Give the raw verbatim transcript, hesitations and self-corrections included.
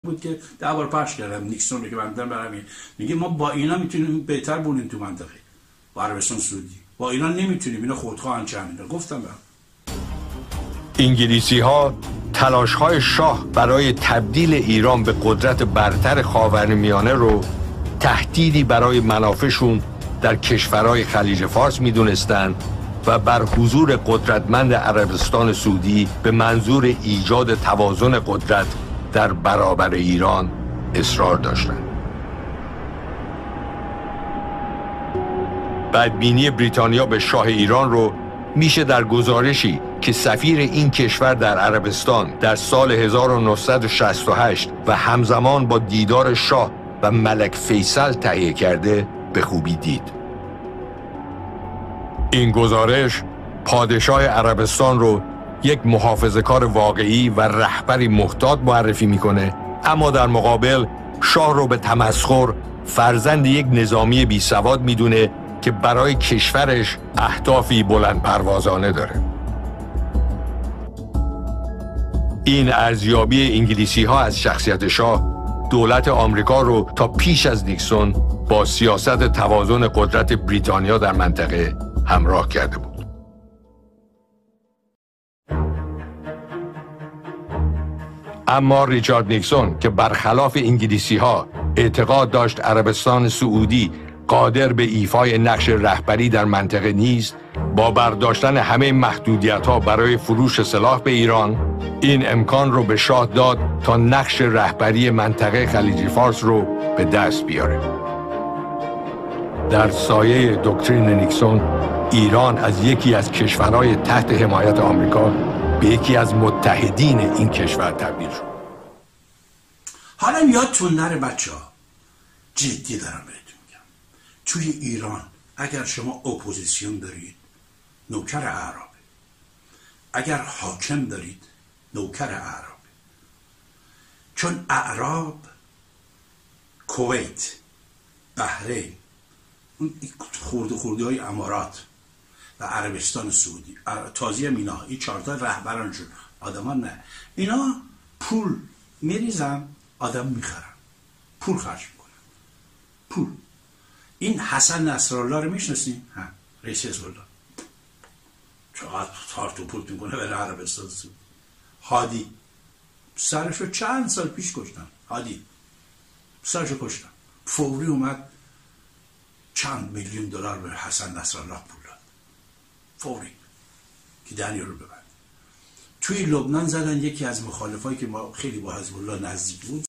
بود که ده بار پخش کردم، نیکسون رو که بندن برام میگه ما با اینا میتونیم بهتر بونیم تو منطقه، با عربستان سعودی با اینا نمیتونیم، اینا خودخواهن چند. گفتم برام انگلیسی ها تلاش های شاه برای تبدیل ایران به قدرت برتر خاورمیانه رو تهدیدی برای منافعشون در کشورهای خلیج فارس میدونستند و بر حضور قدرتمند عربستان سعودی به منظور ایجاد توازن قدرت در برابر ایران اصرار داشتند. بدبینی بریتانیا به شاه ایران رو میشه در گزارشی که سفیر این کشور در عربستان در سال هزار و نهصد و شصت و هشت و همزمان با دیدار شاه و ملک فیصل تهیه کرده به خوبی دید. این گزارش پادشاه عربستان رو یک محافظه‌کار واقعی و رهبری محتاط معرفی میکنه، اما در مقابل شاه رو به تمسخر فرزند یک نظامی بی سواد میدونه که برای کشورش اهدافی بلند پروازانه داره. این ارزیابی انگلیسی ها از شخصیت شاه دولت آمریکا رو تا پیش از نیکسون با سیاست توازن قدرت بریتانیا در منطقه همراه کرده بود. اما ریچارد نیکسون که برخلاف انگلیسی ها اعتقاد داشت عربستان سعودی قادر به ایفای نقش رهبری در منطقه نیست، با برداشتن همه محدودیت‌ها برای فروش سلاح به ایران این امکان رو به شاه داد تا نقش رهبری منطقه خلیج فارس رو به دست بیاره. در سایه دکترین نیکسون ایران از یکی از کشورهای تحت حمایت آمریکا به یکی از متحدین این کشور تبدیل شد. حالا یادتون نره بچه‌ها، جدی دارم بهتون میگم، توی ایران اگر شما اپوزیسیون دارید نوکر اعرابه، اگر حاکم دارید نوکر اعرابه. چون اعراب کویت، بحرین، اون خورده خورده های امارات و عربستان سعودی، تازی مینا، این چهارتا رهبرانشون آدمان نه، اینا پول میریزن آدم میخرن، پول خرج میکنن، پول. این حسن نصرالله رو میشناسین؟ ها، رئیس حزب الله چقدر تارت و پورت میکنه به عربستان سعودی. هادی سرشو چند سال پیش کشتن، هادی سرشو کشتن، فوری اومد چند میلیون دلار به حسن نصرالله پول داد، فوری که دنیا رو ببند. توی لبنان زدن یکی از مخالفایی که ما خیلی با حزب الله نزدیک بود